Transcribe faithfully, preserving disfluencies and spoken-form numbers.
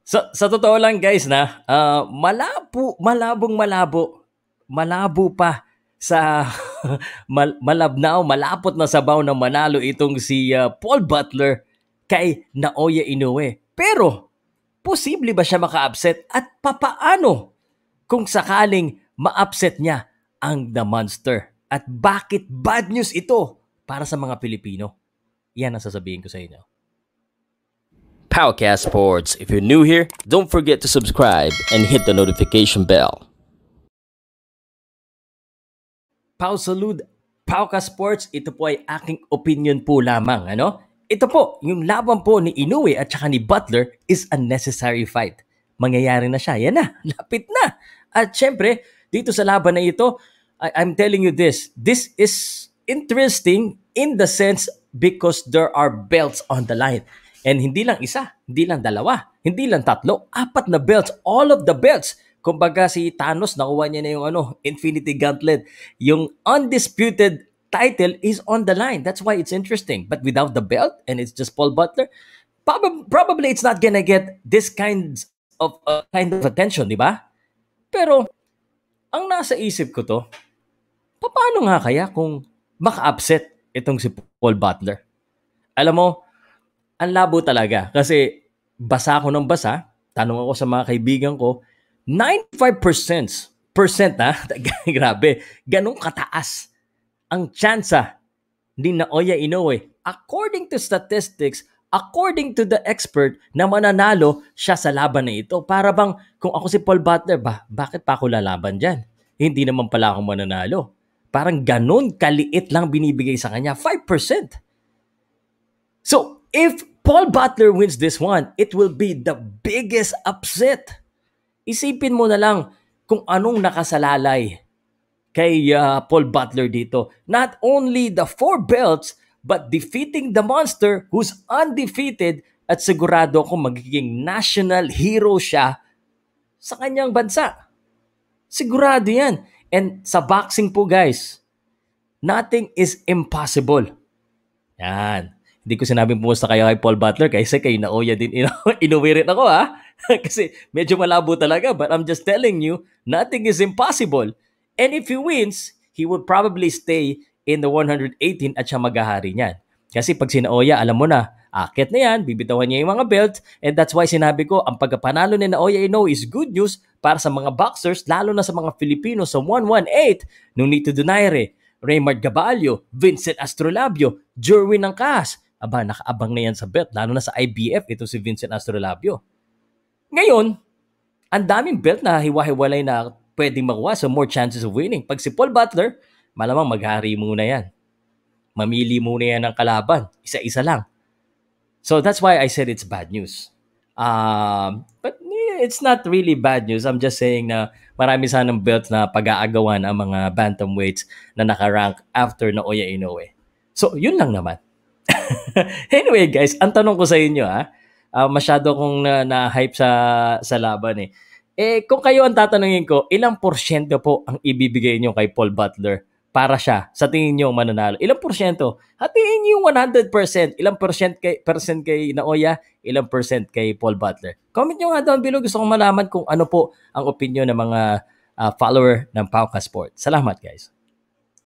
Sa sa totoo lang guys na, ah, malabo malabong malabo, malabo pa sa mal malabnaw, malapot na sabaw na manalo itong si, ah, Paul Butler kay Naoya Inoue. Pero posible ba siya maka-upset at papaano kung sakaling ma-upset niya ang The Monster? At bakit bad news ito para sa mga Pilipino? Yan ang sasabihin ko sa inyo. Powcast Sports. If you're new here, don't forget to subscribe and hit the notification bell. Pow Salud, Powcast Sports, ito po ay aking opinion po lamang. Ano? Ito po, yung laban po ni Inoue at saka ni Butler is a necessary fight. Mangyayari na siya. Yan na, lapit na. At syempre, dito sa laban na ito, I- I'm telling you this, this is interesting in the sense because there are belts on the line. And hindi lang isa, hindi lang dalawa, hindi lang tatlo, apat na belts, all of the belts. Kumbaga si Thanos, nakuha niya na yung ano, Infinity Gauntlet. Yung undisputed title is on the line. That's why it's interesting. But without the belt, and it's just Paul Butler, prob- probably it's not gonna get this kind of uh, kind of attention, di ba? Pero, ang nasa isip ko to, paano nga kaya kung maka-upset itong si Paul Butler? Alam mo, ang labo talaga. Kasi basa ako ng basa, tanong ako sa mga kaibigan ko, ninety-five percent, percent ha, grabe, ganun kataas ang tsansa ni Naoya Inoue. According to statistics, according to the expert, na mananalo siya sa laban na ito. Para bang, kung ako si Paul Butler, ba, bakit pa ako lalaban dyan? Hindi naman pala ako mananalo. Parang ganun kaliit lang binibigay sa kanya, five percent. So, if Paul Butler wins this one, it will be the biggest upset. Isipin mo na lang kung anong nakasalalay kay uh, Paul Butler dito. Not only the four belts, but defeating the Monster who's undefeated at sigurado kung magiging national hero siya sa kanyang bansa. Sigurado yan. And sa boxing po guys, nothing is impossible. Yan. Hindi ko sinabing pumusta kayo kay Paul Butler kasi kay Naoya din Inoue rin ako ha. Kasi medyo malabo talaga, but I'm just telling you, nothing is impossible. And if he wins, he would probably stay in the one eighteen at siya maghahari niyan. Kasi pag si Naoya, alam mo na, akit na yan, bibitawan niya yung mga belt, and that's why sinabi ko, ang pagkapanalo ni Naoya Inoue is good news para sa mga boxers, lalo na sa mga Filipino sa one eighteen, Nonito Donaire, Raymond Gabalio, Vincent Astrolabio, Jerwin Angkas. Aba, nakaabang na yan sa belt, lalo na sa I B F, ito si Vincent Astrolabio. Ngayon, ang daming belt na hiwa-hiwalay na pwedeng makuha, so more chances of winning. Pag si Paul Butler, malamang maghari muna yan. Mamili muna yan ng kalaban. Isa-isa lang. So that's why I said it's bad news. Um, but yeah, it's not really bad news. I'm just saying na marami sanang belt na pag-aagawan ang mga bantamweights na nakarank after Naoya Inoue. So, yun lang naman. Anyway guys, ang tanong ko sa inyo ha, uh, masyado kong na, na-hype sa, sa laban eh. Eh, kung kayo ang tatanungin ko, ilang porsyento po ang ibibigay nyo kay Paul Butler para siya, sa tingin nyo mananalo? Ilang porsyento? Hatiin nyo yung one hundred percent. Ilang percent kay, percent kay Naoya, ilang percent kay Paul Butler? Comment nyo nga down below. Gusto kong malaman kung ano po ang opinion ng mga uh, follower ng Powcast Sports. Salamat guys.